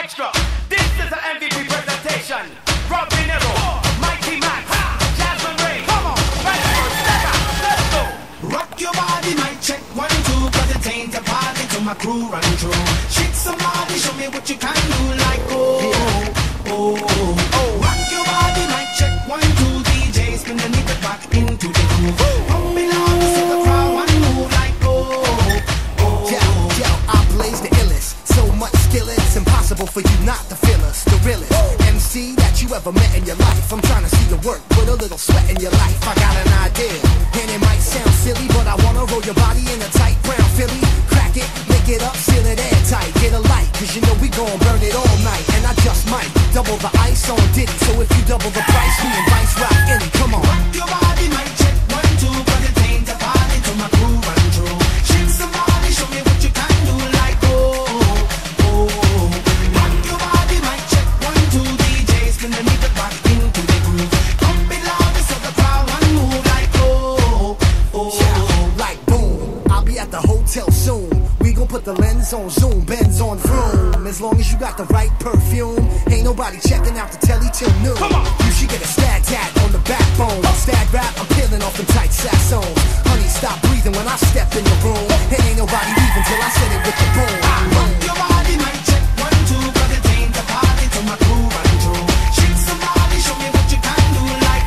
extra. This is an MVP presentation. Rob De Niro, Mikey Max, Jasmine Ray. Come on, right first, let's go. Rock your body, mic check 1, 2, 'cause it ain't a party till my crew run through. Shake somebody, show me what you can do, like oh, oh, oh. Rock your body, mic check 1, 2, DJ, spin the nigga back into the groove. Pump it on, so the crowd one move, like oh, oh. Yo, I blaze the illest. So much skill, it's impossible for you not to feel us. The realest MC that you ever met in your life. I'm trying to see you work with a little sweat in your life. I got an idea, and it might sound silly, but I wanna roll your body in a tight brown Philly. Crack it, make it up, seal it airtight. Get a light, 'cause you know we gon' burn it all night. And I just might double the ice on Diddy. So if you double the price, me and Vice rock in it. Come on. Rock your body, mic check 1, 2, 'cause it ain't a party till my crew run through. Shake somebody, show me what you can do, like oh, oh. Rock your body, mic check 1, 2, DJ, spin the nigga back into the groove. Pump it louder so the crowd one move, like oh, oh. Yeah, like boom, I'll be at the hotel soon. We gon' put the lens on zoom, Benz on vroom. As long as you got the right perfume, ain't nobody checking out the telly till noon. Come on. You should get a stag tat on the backbone. Stag rap, I'm peeling off them tight sassoons. Honey, stop breathing when I step in the room. And ain't nobody leaving till I said it with the boom. Rock your body, mic check 1, 2, 'cause it ain't a party till my crew run through. Shake somebody, show me what you can do, like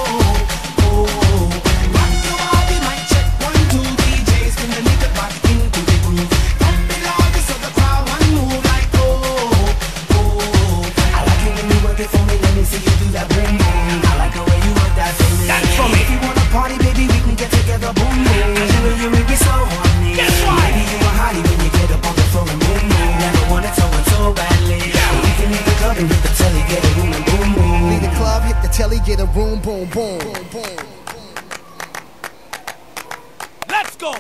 oh, oh. Rock your body, mic check 1, 2, DJ, spin the nigga back into the groove. Pump it louder so the crowd one move, like oh, oh. I like it when you work it for me, let me see you do that boom boom. I like the way you work that thing. That's for me. If you wanna party, baby, we can get together, boom boom. 'Cause you know you make me so horny. Guess what? Baby, you a hottie when you get up on the floor and boom boom. Never wanted someone so badly. We can leave the club and hit the telly, get a room and boom boom. Leave the club, hit the telly, get a room, boom, boom. Let's go.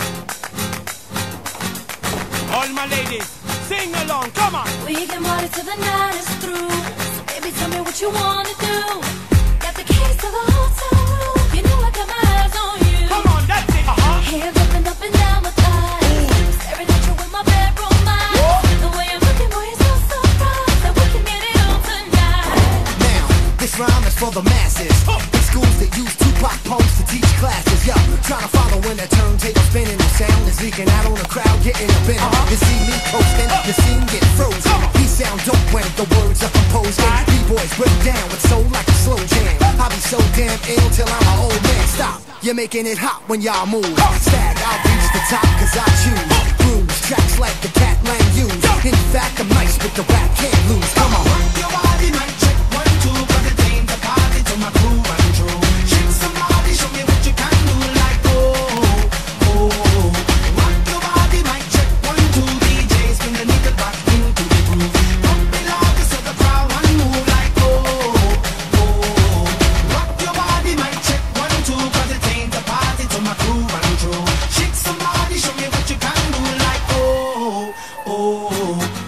All my ladies, sing along, come on. We can party till the night is through. So baby, tell me what you wanna do. Got the keys to the hotel room. You know I got my eyes on you. Come on, that's it. Hands up and down my thighs. Staring at you with my bedroom eyes. The way I'm looking, boy, you're so surprised that we can get it on tonight. Now, this rhyme is for the masses. In schools that use Tupac poems to teach classes. Yo, trying to follow when that turntable spinning. The sound is leaking out on the crowd, getting up in it. You see me coasting, the scene get frozen. He sound dope when the words are composed. B-boys break down with soul like a slow jam. I'll be so damn ill till I'm an old man. Stop, you're making it hot when y'all move. Stag, I'll reach the top 'cause I choose. Grooves, tracks like the cat lang use. In fact, I'm nice with the rap, can't lose. Come on. Rock your body, mic check 1, 2, 'cause it ain't a party till my crew run through. Shake somebody, show me what you can do, like oh, oh. Rock your body, mic check 1, 2, DJ, spin the nigga back into the groove. Pump it louder so the crowd one move, like oh, oh. Rock your body, mic check 1, 2, 'cause it ain't a party till my crew run through. Shake somebody, show me what you can do, like oh, oh.